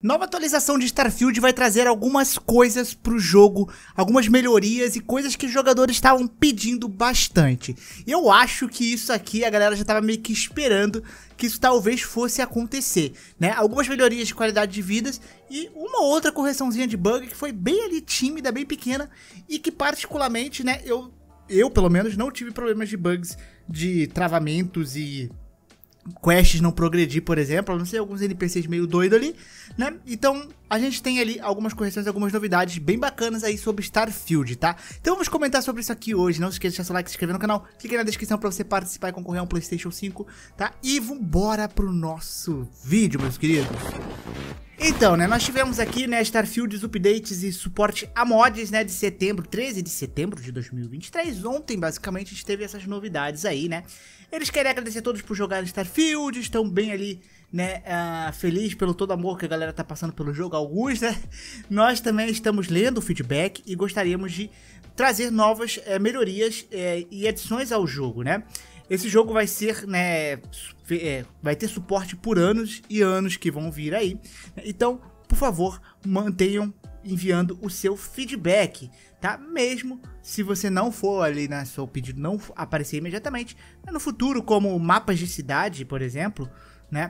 Nova atualização de Starfield vai trazer algumas coisas pro jogo, algumas melhorias e coisas que os jogadores estavam pedindo bastante. E eu acho que isso aqui a galera já estava meio que esperando que isso talvez fosse acontecer, né? Algumas melhorias de qualidade de vidas e uma outra correçãozinha de bug que foi bem ali tímida, bem pequena e que particularmente, né, eu pelo menos não tive problemas de bugs de travamentos e quests não progredir, por exemplo, a não ser alguns NPCs meio doidos ali, né? Então, a gente tem ali algumas correções, algumas novidades bem bacanas aí sobre Starfield, tá? Então vamos comentar sobre isso aqui hoje, não se esqueça de deixar seu like, se inscrever no canal, clique na descrição pra você participar e concorrer a um PlayStation 5, tá? E vambora pro nosso vídeo, meus queridos. Então, né, nós tivemos aqui, né, Starfield, updates e suporte a mods, né, de setembro, 13 de setembro de 2023, ontem, basicamente, a gente teve essas novidades aí, né. Eles querem agradecer a todos por jogarem Starfield, estão bem ali, né, feliz pelo todo amor que a galera tá passando pelo jogo, alguns, né. Nós também estamos lendo o feedback e gostaríamos de trazer novas melhorias e adições ao jogo, né. Esse jogo vai ser, né, vai ter suporte por anos e anos que vão vir aí. Então, por favor, mantenham enviando o seu feedback, tá? Mesmo se você não for ali, né, seu pedido não aparecer imediatamente, no futuro, como mapas de cidade, por exemplo, né?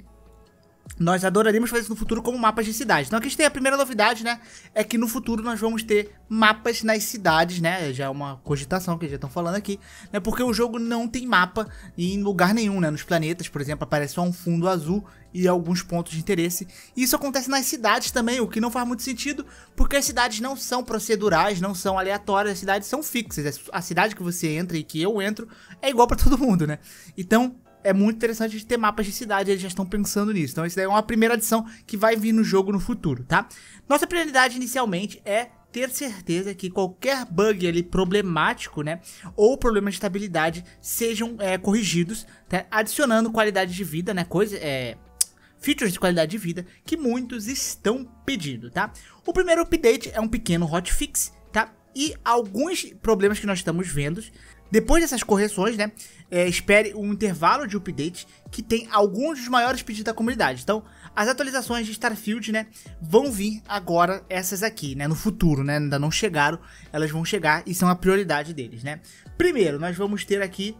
Nós adoraríamos fazer isso no futuro como mapas de cidade. Então aqui a gente tem a primeira novidade, né? É que no futuro nós vamos ter mapas nas cidades, né? Já é uma cogitação que já estão falando aqui, né? Porque o jogo não tem mapa em lugar nenhum, né? Nos planetas, por exemplo, aparece só um fundo azul e alguns pontos de interesse. E isso acontece nas cidades também, o que não faz muito sentido, porque as cidades não são procedurais, não são aleatórias, as cidades são fixas. A cidade que você entra e que eu entro é igual pra todo mundo, né? Então é muito interessante de ter mapas de cidade, eles já estão pensando nisso. Então isso daí é uma primeira adição que vai vir no jogo no futuro, tá? Nossa prioridade inicialmente é ter certeza que qualquer bug ali problemático, né, ou problema de estabilidade sejam corrigidos, tá? Adicionando qualidade de vida, né, features de qualidade de vida que muitos estão pedindo, tá? O primeiro update é um pequeno hotfix, tá? E alguns problemas que nós estamos vendo. Depois dessas correções, né, espere um intervalo de update que tem alguns dos maiores pedidos da comunidade. Então, as atualizações de Starfield, né, vão vir agora essas aqui, né, no futuro, né, ainda não chegaram, elas vão chegar e são a prioridade deles, né. Primeiro, nós vamos ter aqui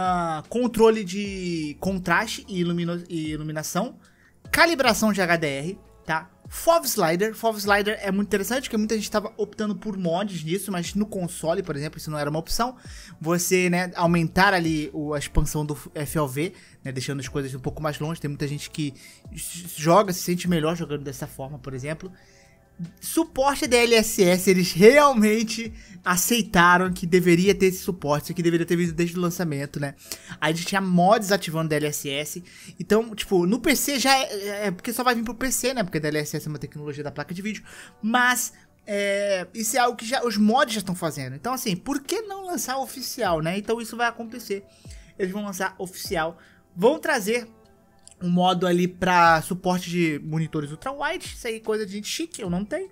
controle de contraste e iluminação, calibração de HDR, tá? FOV Slider é muito interessante, porque muita gente estava optando por mods nisso, mas no console, por exemplo, isso não era uma opção. Você, né, aumentar ali a expansão do FOV, né, deixando as coisas um pouco mais longe. Tem muita gente que se sente melhor jogando dessa forma, por exemplo. Suporte DLSS, eles realmente aceitaram que deveria ter esse suporte, isso aqui deveria ter vindo desde o lançamento, né? Aí a gente tinha mods ativando DLSS, então, tipo, no PC já porque só vai vir pro PC, né? Porque DLSS é uma tecnologia da placa de vídeo, mas isso é algo que os mods já estão fazendo. Então, assim, por que não lançar oficial, né? Então isso vai acontecer, eles vão lançar oficial, vão trazer um modo ali para suporte de monitores ultra-wide, isso aí é coisa de gente chique, eu não tenho.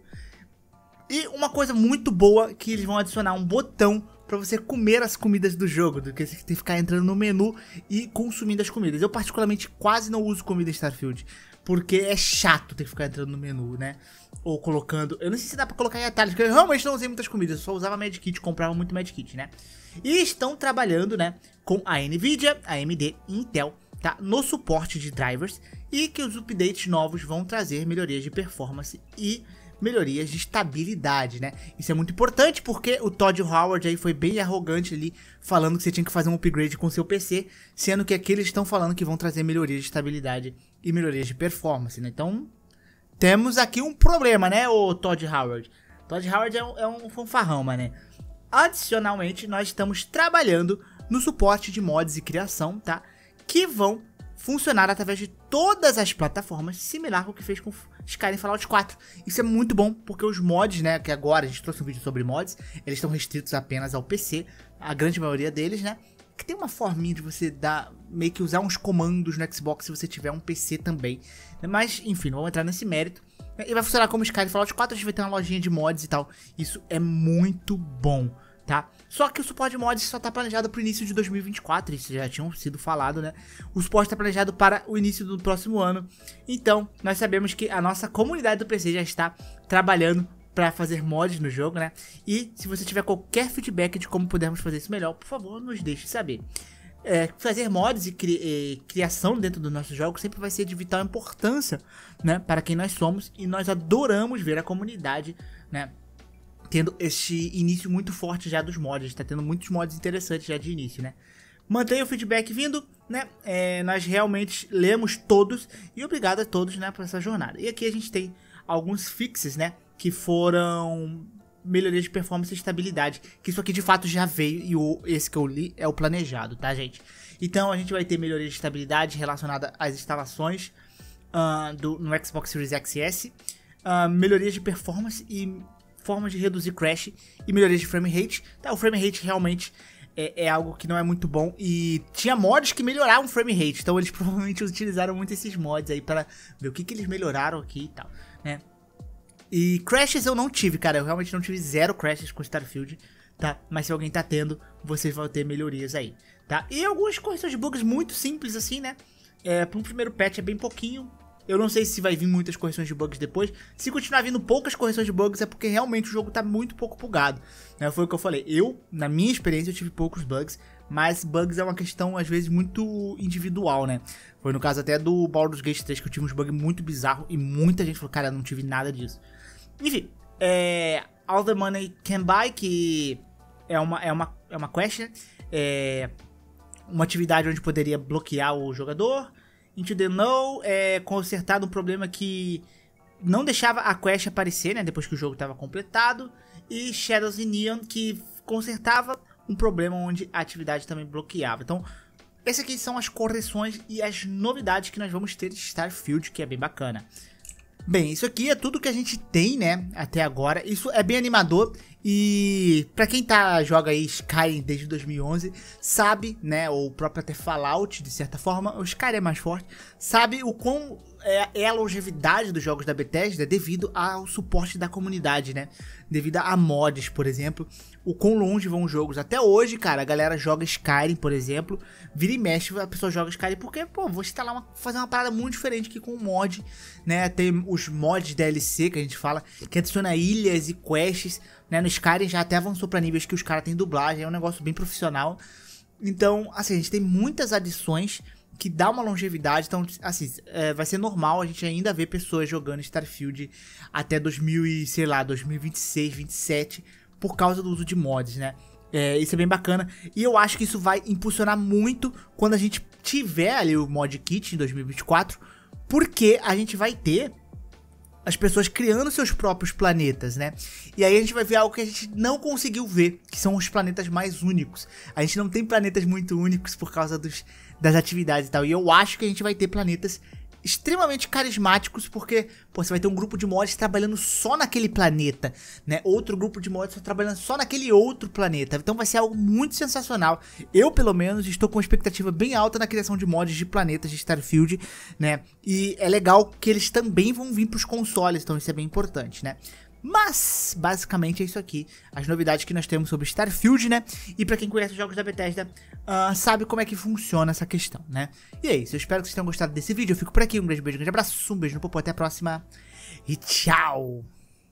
E uma coisa muito boa que eles vão adicionar um botão para você comer as comidas do jogo, do que você tem que ficar entrando no menu e consumindo as comidas. Eu particularmente quase não uso comida em Starfield, porque é chato ter que ficar entrando no menu, né? Ou colocando, eu não sei se dá para colocar em atalhos, porque eu realmente não usei muitas comidas, eu só usava medkit, comprava muito medkit, né? E estão trabalhando, né, com a Nvidia, a AMD e Intel, tá, no suporte de drivers, e que os updates novos vão trazer melhorias de performance e melhorias de estabilidade, né? Isso é muito importante porque o Todd Howard aí foi bem arrogante ali, falando que você tinha que fazer um upgrade com seu PC, sendo que aqui eles estão falando que vão trazer melhorias de estabilidade e melhorias de performance, né? Então, temos aqui um problema, né, o Todd Howard? Todd Howard é um fanfarrão, né? Adicionalmente, nós estamos trabalhando no suporte de mods e criação, tá? Que vão funcionar através de todas as plataformas, similar ao que fez com Skyrim Fallout 4. Isso é muito bom, porque os mods, né, que agora a gente trouxe um vídeo sobre mods, eles estão restritos apenas ao PC, a grande maioria deles, né, que tem uma forminha de você meio que usar uns comandos no Xbox se você tiver um PC também. Mas, enfim, não vamos entrar nesse mérito. E vai funcionar como Skyrim Fallout 4, a gente vai ter uma lojinha de mods e tal. Isso é muito bom, tá? Só que o suporte de mods só tá planejado pro início de 2024, isso já tinha sido falado, né? O suporte tá planejado para o início do próximo ano. Então, nós sabemos que a nossa comunidade do PC já está trabalhando para fazer mods no jogo, né? E se você tiver qualquer feedback de como pudermos fazer isso melhor, por favor, nos deixe saber. Fazer mods e criação dentro dos nossos jogos sempre vai ser de vital importância, né? Para quem nós somos, e nós adoramos ver a comunidade, né? Tendo este início muito forte já dos mods, tá tendo muitos mods interessantes já de início, né? Mantenha o feedback vindo, né? Nós realmente lemos todos e obrigado a todos, né, por essa jornada. E aqui a gente tem alguns fixes, né, que foram melhorias de performance e estabilidade, que isso aqui de fato já veio e esse que eu li é o planejado, tá, gente? Então a gente vai ter melhoria de estabilidade relacionada às instalações no Xbox Series X e S, melhorias de performance e formas de reduzir crash e melhorias de frame rate. Tá, o frame rate realmente é algo que não é muito bom e tinha mods que melhoravam o frame rate, então eles provavelmente utilizaram muito esses mods aí para ver o que eles melhoraram aqui e tal, né? E crashes eu não tive, cara, eu realmente não tive 0 crashes com Starfield, tá? Mas se alguém tá tendo, vocês vão ter melhorias aí, tá? E algumas correções de bugs muito simples assim, né? Para um primeiro patch é bem pouquinho. Eu não sei se vai vir muitas correções de bugs depois. Se continuar vindo poucas correções de bugs é porque realmente o jogo tá muito pouco bugado, né? Foi o que eu falei. Na minha experiência, eu tive poucos bugs. Mas bugs é uma questão, às vezes, muito individual, né? Foi no caso até do Baldur's Gate 3 que eu tive uns bugs muito bizarros. E muita gente falou, cara, eu não tive nada disso. Enfim, All the Money Can Buy, que é uma quest, né? Uma atividade onde poderia bloquear o jogador. Into the Know consertado um problema que não deixava a quest aparecer, né, depois que o jogo estava completado. E Shadows in Neon, que consertava um problema onde a atividade também bloqueava. Então, essas aqui são as correções e as novidades que nós vamos ter de Starfield, que é bem bacana. Bem, isso aqui é tudo que a gente tem, né, até agora. Isso é bem animador e pra quem joga aí Skyrim desde 2011, sabe, né, ou o próprio até Fallout, de certa forma, o Skyrim é mais forte, sabe o quão é a longevidade dos jogos da Bethesda devido ao suporte da comunidade, né, devido a mods, por exemplo, o quão longe vão os jogos. Até hoje, cara, a galera joga Skyrim, por exemplo, vira e mexe, a pessoa joga Skyrim porque, pô, vou instalar fazer uma parada muito diferente aqui com o mod, né, tem os mods DLC que a gente fala, que adiciona ilhas e quests, né, no Skyrim já até avançou pra níveis que os caras têm dublagem, é um negócio bem profissional. Então, assim, a gente tem muitas adições que dá uma longevidade, então, assim, vai ser normal a gente ainda ver pessoas jogando Starfield até 2026, 2027, por causa do uso de mods, né? Isso é bem bacana, e eu acho que isso vai impulsionar muito quando a gente tiver ali o mod kit em 2024, porque a gente vai ter as pessoas criando seus próprios planetas, né? E aí a gente vai ver algo que a gente não conseguiu ver, que são os planetas mais únicos. A gente não tem planetas muito únicos por causa das atividades e tal. E eu acho que a gente vai ter planetas extremamente carismáticos, porque, pô, você vai ter um grupo de mods trabalhando só naquele planeta, né? Outro grupo de mods trabalhando só naquele outro planeta. Então vai ser algo muito sensacional. Eu, pelo menos, estou com uma expectativa bem alta na criação de mods de planetas de Starfield, né? E é legal que eles também vão vir para os consoles, então isso é bem importante, né? Mas, basicamente é isso aqui, as novidades que nós temos sobre Starfield, né? E pra quem conhece os jogos da Bethesda, sabe como é que funciona essa questão, né? E é isso, eu espero que vocês tenham gostado desse vídeo, eu fico por aqui, um grande beijo, um grande abraço, um beijo no popô, até a próxima e tchau!